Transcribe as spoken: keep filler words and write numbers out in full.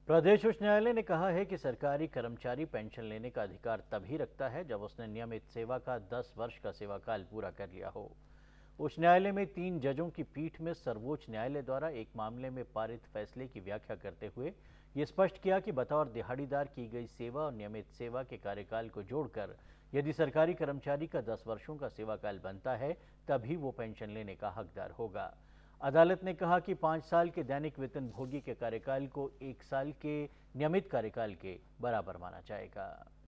प्रदेश उच्च न्यायालय ने कहा है कि सरकारी कर्मचारी पेंशन लेने का अधिकार तभी रखता है जब उसने नियमित सेवा का दस वर्ष का सेवाकाल पूरा कर लिया हो। उच्च न्यायालय में तीन जजों की पीठ में सर्वोच्च न्यायालय द्वारा एक मामले में पारित फैसले की व्याख्या करते हुए ये स्पष्ट किया कि बतौर दिहाड़ीदार की गई सेवा और नियमित सेवा के कार्यकाल को जोड़कर यदि सरकारी कर्मचारी का दस वर्षों का सेवाकाल बनता है तभी वो पेंशन लेने का हकदार होगा। अदालत ने कहा कि पाँच साल के दैनिक वेतन भोगी के कार्यकाल को एक साल के नियमित कार्यकाल के बराबर माना जाएगा।